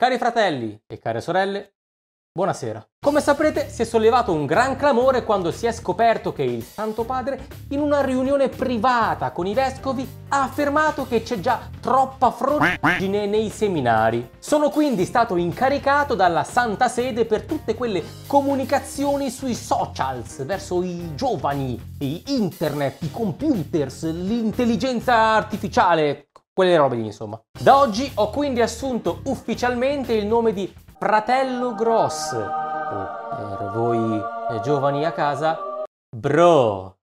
Cari fratelli e care sorelle, buonasera. Come saprete, si è sollevato un gran clamore quando si è scoperto che il Santo Padre, in una riunione privata con i vescovi, ha affermato che c'è già troppa froggine nei seminari. Sono quindi stato incaricato dalla Santa Sede per tutte quelle comunicazioni sui socials verso i giovani, internet, i computers, l'intelligenza artificiale, quelle robe lì, insomma. Da oggi ho quindi assunto ufficialmente il nome di Fratello Gross, o per voi giovani a casa, Bro.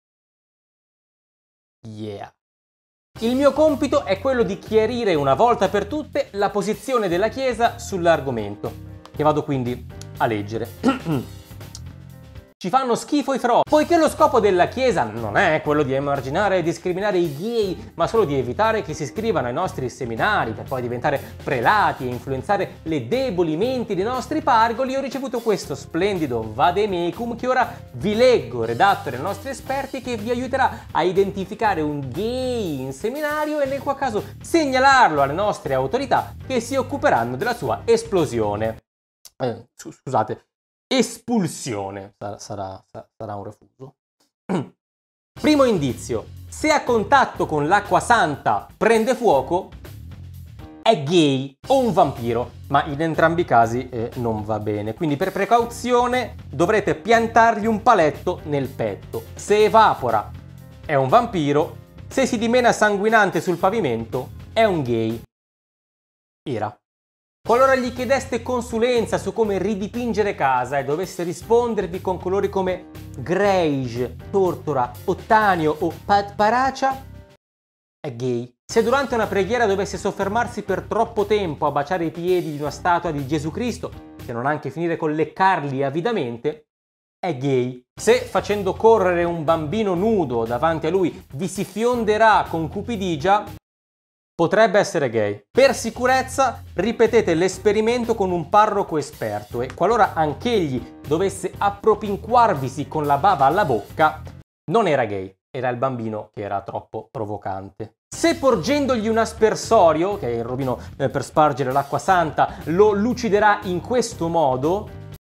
Yeah. Il mio compito è quello di chiarire una volta per tutte la posizione della Chiesa sull'argomento, che vado quindi a leggere. Ci fanno schifo i frodi, poiché lo scopo della Chiesa non è quello di emarginare e discriminare i gay, ma solo di evitare che si iscrivano ai nostri seminari per poi diventare prelati e influenzare le deboli menti dei nostri pargoli. Ho ricevuto questo splendido vademecum che ora vi leggo, redatto dai nostri esperti, che vi aiuterà a identificare un gay in seminario e nel qual caso segnalarlo alle nostre autorità che si occuperanno della sua esplosione. Scusate. Espulsione sarà un refuso. Primo indizio: se a contatto con l'acqua santa prende fuoco, è gay o un vampiro, ma in entrambi i casi non va bene. Quindi per precauzione dovrete piantargli un paletto nel petto. Se evapora è un vampiro, se si dimena sanguinante sul pavimento è un gay. Era. Qualora gli chiedeste consulenza su come ridipingere casa e dovesse rispondervi con colori come greige, tortora, ottanio o paracia, è gay. Se durante una preghiera dovesse soffermarsi per troppo tempo a baciare i piedi di una statua di Gesù Cristo, se non anche finire con leccarli avidamente, è gay. Se facendo correre un bambino nudo davanti a lui vi si fionderà con cupidigia, potrebbe essere gay. Per sicurezza ripetete l'esperimento con un parroco esperto e qualora anch'egli dovesse appropinquarvisi con la bava alla bocca, non era gay, era il bambino che era troppo provocante. Se porgendogli un aspersorio, che è il robino per spargere l'acqua santa, lo luciderà in questo modo,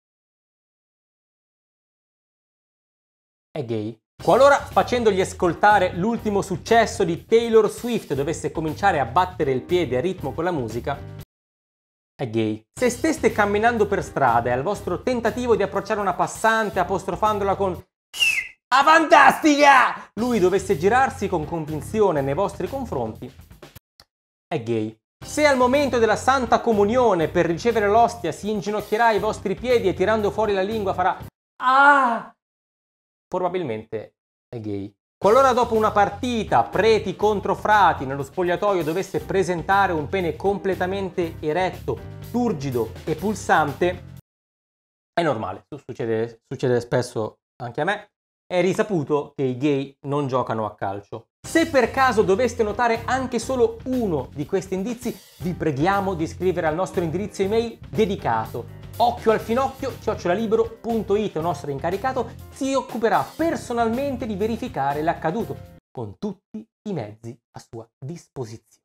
è gay. Qualora facendogli ascoltare l'ultimo successo di Taylor Swift dovesse cominciare a battere il piede a ritmo con la musica, è gay. Se steste camminando per strada e al vostro tentativo di approcciare una passante apostrofandola con "Ah, fantastica!" lui dovesse girarsi con convinzione nei vostri confronti, è gay. Se al momento della Santa Comunione per ricevere l'ostia si inginocchierà ai vostri piedi e tirando fuori la lingua farà "Ah!", probabilmente è gay. Qualora dopo una partita preti contro frati nello spogliatoio dovesse presentare un pene completamente eretto, turgido e pulsante, è normale, succede spesso anche a me. È risaputo che i gay non giocano a calcio. Se per caso doveste notare anche solo uno di questi indizi, vi preghiamo di scrivere al nostro indirizzo email dedicato occhioalfinocchio@libero.it. Il nostro incaricato si occuperà personalmente di verificare l'accaduto con tutti i mezzi a sua disposizione.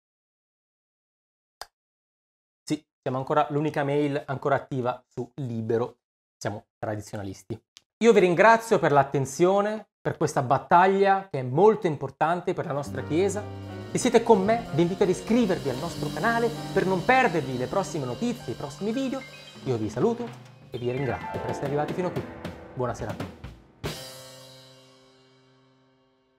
Sì, siamo ancora l'unica mail ancora attiva su Libero, siamo tradizionalisti. Io vi ringrazio per l'attenzione, per questa battaglia che è molto importante per la nostra Chiesa. Se siete con me, vi invito ad iscrivervi al nostro canale per non perdervi le prossime notizie, i prossimi video. Io vi saluto e vi ringrazio per essere arrivati fino a qui. Buona serata.